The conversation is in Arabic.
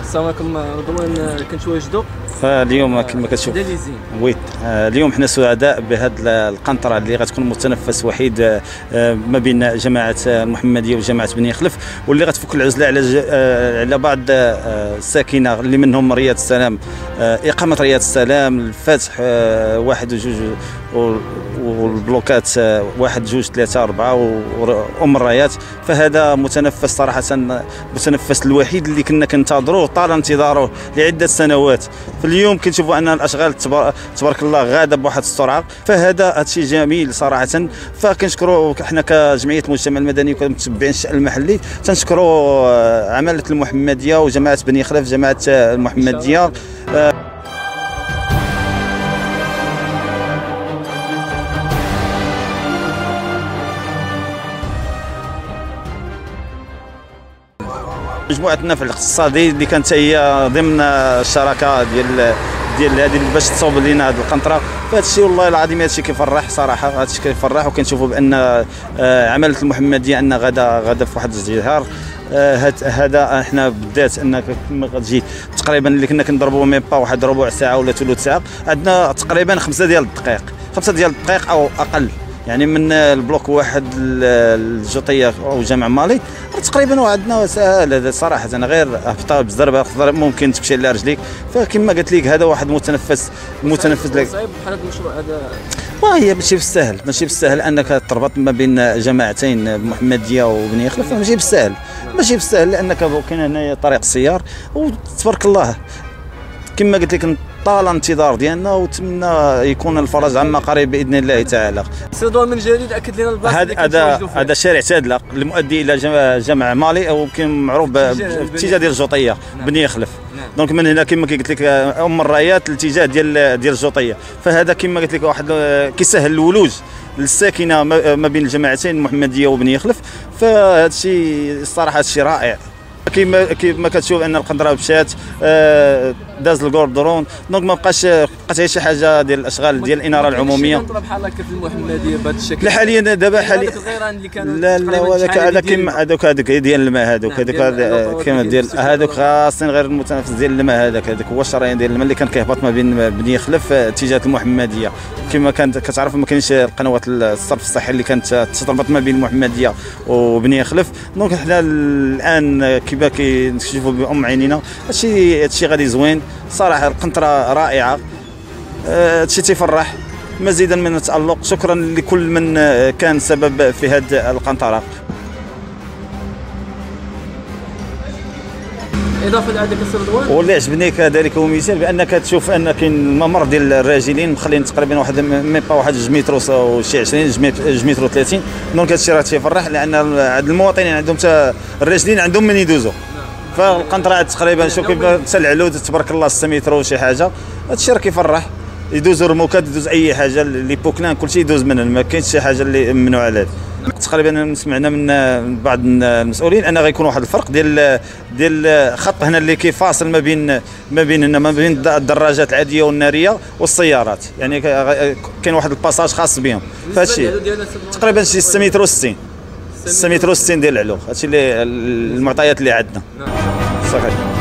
السلام عليكم رضوان. كنتواجدوا اليوم كما كتشوف ويت اليوم حنا سعداء بهذه القنطره اللي غتكون متنفس وحيد ما بين جماعه المحمديه وجماعه بني خلف، واللي غتفك العزله على بعض الساكنه اللي منهم رياض السلام، اقامه رياض السلام، الفتح واحد وجوج والبلوكات واحد جوج ثلاثه اربعه وام الرايات. فهذا متنفس صراحه، المتنفس الوحيد اللي كنا كنتظروه طال انتظاره لعده سنوات. فاليوم كنشوفوا ان الاشغال تبارك الله غاده بواحد السرعه، فهذا شيء جميل صراحه. فكنشكروا حنا كجمعيه المجتمع المدني وكمتبعين الشان المحلي، تنشكروا عماله المحمديه وجماعه بني خلف، جماعه المحمديه. مجموعه النفع الاقتصادي اللي كانت هي ضمن الشراكه ديال هذه باش تصوب لنا هذه القنطره. فهذا الشيء والله العظيم هذا الشيء كيفرح صراحه، هذا الشيء كيفرح. وكنشوفوا بان عماله المحمديه ان غدا في واحد الازدهار. هذا احنا بالذات انك كما غتجي تقريبا اللي كنا كنضربوا ميم با واحد ربع ساعه ولا ثلث ساعه، عندنا تقريبا 5 ديال الدقائق او اقل، يعني من البلوك واحد الجوطيه او جامع مالي تقريبا. وعندنا سهل صراحه، انا غير هبطه بالزربه ممكن تمشي على رجليك. فكما قلت لك هذا واحد متنفس لك. صعيب بحال هذا المشروع هذا، وهي ماشي بالسهل انك تربط ما بين جماعتين المحمديه وبني خلف، ماشي بالسهل لانك كاين هنايا طريق السيار، وتبارك الله كما قلت لك طال انتظار ديالنا، وتمنى يكون الفرج عما قريب باذن الله تعالى. رضوان من جديد اكد لنا البلاصه هذا شارع تادلق المؤدي الى جامع مالي، او كان معروف باتجاه ديال الجوطيه بني خلف. دونك من هنا كما قلت لك ام الرايات الاتجاه ديال الجوطيه. فهذا كما قلت لك واحد كيسهل الولوج للساكنه ما بين الجماعتين المحمديه وبني خلف. فهذا الشيء الصراحه شيء رائع. كما كتشوف ان القنطره مشات داز الكوردرون، دونك ما بقات غير شي حاجه ديال الاشغال ديال الاناره العموميه. بحال هكا في المحمديه بهذا الشكل حاليا دابا حاليا لا هذاك كيما هذوك ديال الماء، هذوك كيما ديال هذوك خاصين غير المتنفس ديال الماء. هذاك هو الشرايين ديال الماء اللي كان كيهبط ما بين بني خلف اتجاه المحمديه. كما كانت كتعرف ما كاينش القنوات الصرف الصحي اللي كانت تربط ما بين المحمديه وبني خلف. دونك حنا الان كيما كنشوفوا بام عينينا هادشي غادي زوين صراحه. القنطره رائعه، هادشي تيفرح. مزيدا من التألق. شكرا لكل من كان سبب في هذه القنطره. اضافه لهذاك السي رضوان، واللي عجبني كذلك هو مثال بانك تشوف ان كاين الممر ديال الراجلين مخلين تقريبا واحد ميم با واحد 2 متر وشي 20 2 متر و30. دونك هادشي راه تيفرح، لان عند المواطنين عندهم الراجلين عندهم من يدوزوا. فالقنطره تقريبا شوف كيف تسلعلو تبارك الله 6 متر وشي حاجه. هادشي راه كيفرح. يدوزوا رموكات، يدوز اي حاجه، لي بوكلان كلشي يدوز منها، ما كاينش شي حاجه اللي ممنوعه على هذا. تقريبا سمعنا من بعض المسؤولين ان غيكون واحد الفرق ديال خط هنا اللي كيفاصل ما بين الدراجات العاديه والناريه والسيارات، يعني كاين واحد الباساج خاص بهم. فهادشي تقريبا شي 6 متر و60 6 متر و60 ديال العلو. هادشي اللي المعطيات اللي عندنا. صافي.